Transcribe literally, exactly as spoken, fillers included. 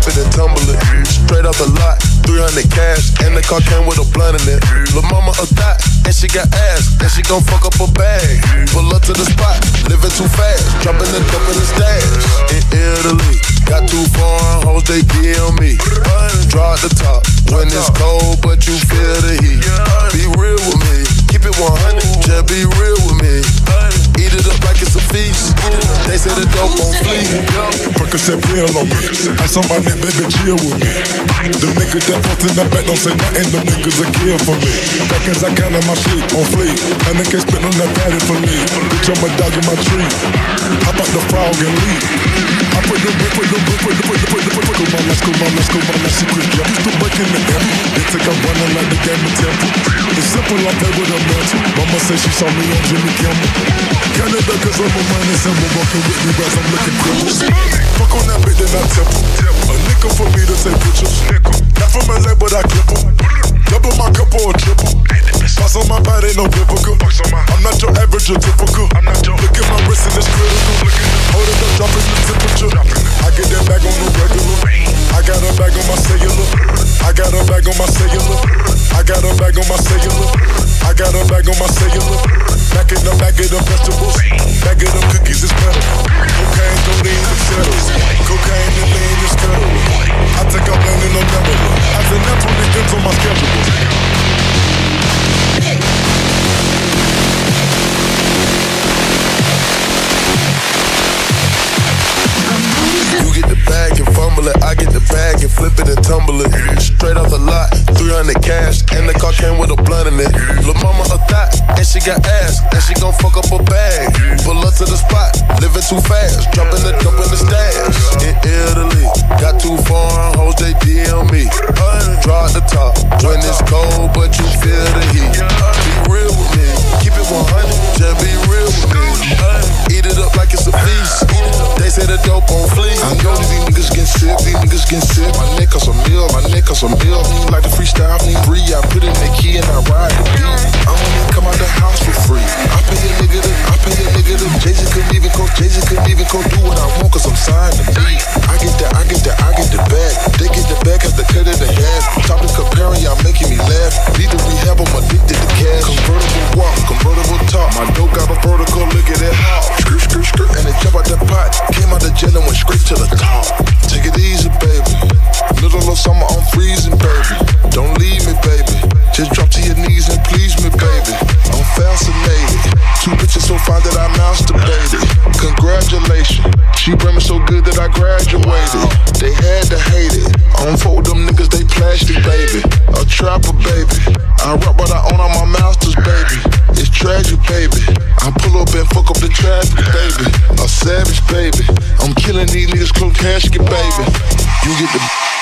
flip it and tumble it. Straight off the lot, three hundred cash, and the car came with a blunt in it. Lil' mama a thot, and she got ass, and she gon' fuck up a bag. Pull up to the spot, living too fast, dropping the dope in the stash. In Italy, got two foreign hoes, they D M me. Draw at the top, when it's cold, but you feel the heat. Be real with me, keep it one hundred, just be real with me. Eat it up like it's a feast. They say the dope on fleek. Percocet real on me. Ice on my neck, baby, chill with me. The niggas that fucked in the back don't say nothing. The niggas a kill for me. Back as I count on my shit on fleek. And they can't spit on that patty for me. Bitch, I'm a dog in my tree. How about the frog and leaf? I put the whip, put the whip, put the whip, put the whip, put the whip. Come on, let's go, on, let's go, on, let's secret jump. Used to break in the M. They think I'm running like the game of Temple. It's simple, I play with a mantle. Mama say she saw me on Jimmy Kimmel. Canada, cause I'm a minor symbol. Walking with me as I'm looking crippled. Fuck on that bitch, then I temple. A nickel for me to take pictures. Not from L A, but I clip em. Double my cup or a triple. Pass on my body, no biblical. I'm not your average or typical. Look at my wrist and it's critical. Hold it up, dropping the temperature. I get that bag on the regular. I got a bag on my cellular. I got a bag on my cellular. I got a bag on my cellular. I got a bag on my cellular. Back in the bag of the vegetables. Bag of them cookies is better. Cocaine, codeine, et cetera. Cocaine and lean is kettle. I think I'm landing on Nebula. As an natural, it ends on my schedule. You get the bag and fumble it, I get the bag and flip it and tumble it. Straight off the lot, three hundred cash, and the car came with a blunt in it. Lil' mama a thot, and she got ass, and she gon' fuck up a bag. Pull up to the spot, living too fast, dropping the dope in the stash. In Italy, got two foreign hoes, they D M me. Draw at the top, when it's cold, but you feel the heat. Be real with me, keep it one hundred, just be real with me. Eat it up like it's a feast. They say the dope on fleek. I know that these niggas get sick, these niggas get sick. My neck on some meal, my neck on some meal. Like the freestyle, me free. I put in the key and I ride the beat. I don't even come out the house for free. I pay a nigga to, I pay a nigga to. Jay-Z couldn't even go, Jay-Z couldn't even go do what I want, cause I'm signed to me. I get that, I get that, I get the bag. They get the bag, have to cut it in half. Topic comparing, y'all making me laugh. Need to rehab, I'm addicted to cash. Convertible walk, convertible top. My dope got a vertical, look at it hot. Skirt, skirt, skirt, and it jump out the pot. Came out the jail and went straight to the top. Take it easy, baby. Middle of summer, I'm freezing, baby. Don't leave me, baby. Just drop to your knees and please me, baby. I'm fascinated. Two bitches so fine that I masturbated. Congratulations. She bring me so good that I graduated. They had to hate it. I don't fuck with them niggas, they plastic, baby. A trapper, baby. I rap what I own on my masters, baby. It's tragic, baby. I pull up and fuck up the traffic, baby. A savage, baby. I'm killing these niggas, close casket, baby. You get the